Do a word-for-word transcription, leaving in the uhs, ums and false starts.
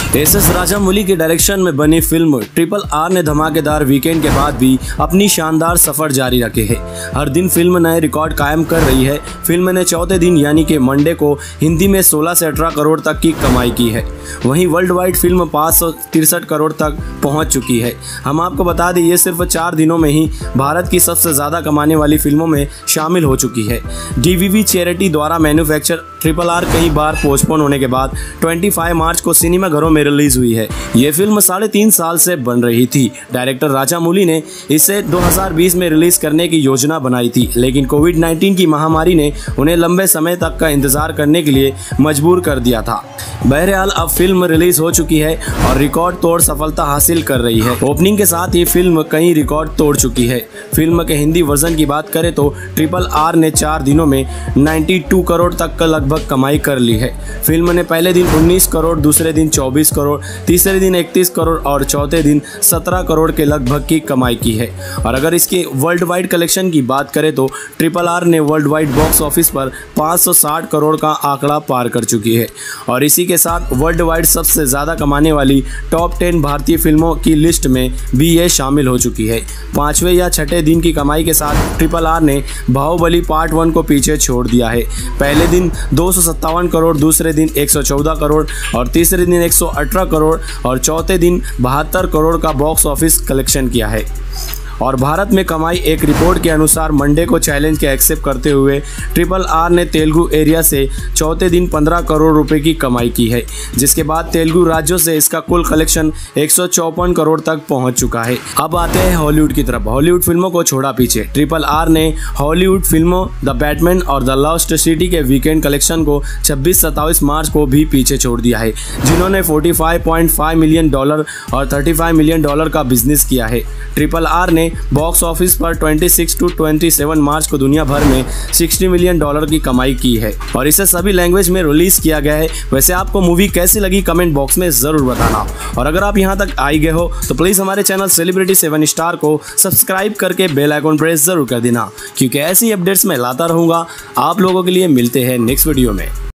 S S Rajamouli के direction में बनी फिल्म ट्रिपल आर ने धमाकेदार वीकेंड के बाद भी अपनी शानदार सफर जारी रखे है। हर दिन फिल्म नए रिकॉर्ड कायम कर रही है। फिल्म ने चौथे दिन यानी कि मंडे को हिंदी में सोलह से अठारह करोड़ तक की कमाई की है। वहीं वर्ल्ड वाइड फिल्म पाँच सौ तिरसठ करोड़ तक पहुंच चुकी है। हम आपको बता दें, ये सिर्फ चार दिनों में ही भारत की सबसे ज़्यादा कमाने वाली फिल्मों में शामिल हो चुकी है। डी वी वी चैरिटी द्वारा मैन्युफैक्चर ट्रिपल आर कई बार पोस्टपोन होने के बाद पच्चीस मार्च को सिनेमाघरों में रिलीज हुई है। ये फिल्म साढ़े तीन साल से बन रही थी। डायरेक्टर राजामौली ने इसे दो हज़ार बीस में रिलीज करने की योजना बनाई थी, लेकिन कोविड उन्नीस की महामारी ने उन्हें लंबे समय तक का इंतजार करने के लिए मजबूर कर दिया था। बहरहाल अब फिल्म रिलीज हो चुकी है और रिकॉर्ड तोड़ सफलता हासिल कर रही है। ओपनिंग के साथ ही फिल्म कई रिकॉर्ड तोड़ चुकी है। फिल्म के हिंदी वर्जन की बात करें तो ट्रिपल आर ने चार दिनों में बानवे करोड़ तक का लगभग कमाई कर ली है। फिल्म ने पहले दिन उन्नीस करोड़, दूसरे दिन चौबीस करोड़, तीसरे दिन इकतीस करोड़ और चौथे दिन सत्रह करोड़ के लगभग की कमाई की है। और अगर इसके वर्ल्ड वाइड कलेक्शन की बात करें तो ट्रिपल आर ने वर्ल्ड वाइड बॉक्स ऑफिस पर पाँच सौ साठ करोड़ का आंकड़ा पार कर चुकी है और इसी के साथ वर्ल्ड वाइड सबसे ज़्यादा कमाने वाली टॉप टेन भारतीय फिल्मों की लिस्ट में भी ये शामिल हो चुकी है। पाँचवें या छठे दिन की कमाई के साथ ट्रिपल आर ने बाहुबली पार्ट वन को पीछे छोड़ दिया है। पहले दिन दो सौ सत्तावन करोड़, दूसरे दिन एक सौ चौदह करोड़ और तीसरे दिन एक सौ अठारह करोड़ और चौथे दिन बहत्तर करोड़ का बॉक्स ऑफिस कलेक्शन किया है। और भारत में कमाई एक रिपोर्ट के अनुसार मंडे को चैलेंज के एक्सेप्ट करते हुए ट्रिपल आर ने तेलुगु एरिया से चौथे दिन पंद्रह करोड़ रुपए की कमाई की है, जिसके बाद तेलुगु राज्यों से इसका कुल कलेक्शन एक सौ चौपन करोड़ तक पहुंच चुका है। अब आते हैं हॉलीवुड की तरफ। हॉलीवुड फिल्मों को छोड़ा पीछे, ट्रिपल आर ने हॉलीवुड फिल्मों द बैटमैन और द लॉस्ट सिटी के वीकेंड कलेक्शन को छब्बीस सत्ताईस मार्च को भी पीछे छोड़ दिया है, जिन्होंने पैंतालीस पॉइंट पाँच मिलियन डॉलर और पैंतीस मिलियन डॉलर का बिजनेस किया है। ट्रिपल आर ने बॉक्स ऑफिस पर छब्बीस टू सत्ताईस मार्च को दुनिया भर में साठ मिलियन डॉलर की कमाई की है और इसे सभी लैंग्वेज में रिलीज किया गया है। वैसे आपको मूवी कैसी लगी कमेंट बॉक्स में जरूर बताना और अगर आप यहां तक आई गए हो तो प्लीज हमारे चैनल सेलिब्रिटी सेवन स्टार को सब्सक्राइब करके बेल आइकन प्रेस जरूर कर देना, क्योंकि ऐसी अपडेट्स मैं लाता रहूंगा आप लोगों के लिए। मिलते हैं नेक्स्ट वीडियो में।